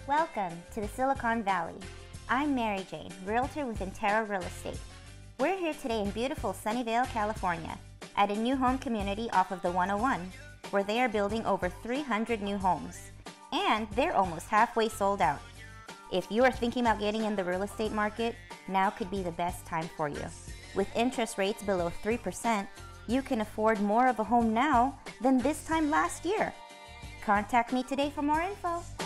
Welcome to the Silicon Valley. I'm Mary Jane, Realtor with Terra Real Estate. We're here today in beautiful Sunnyvale, California, at a new home community off of the 101, where they are building over 300 new homes. And they're almost halfway sold out. If you are thinking about getting in the real estate market, now could be the best time for you. With interest rates below 3%, you can afford more of a home now than this time last year. Contact me today for more info.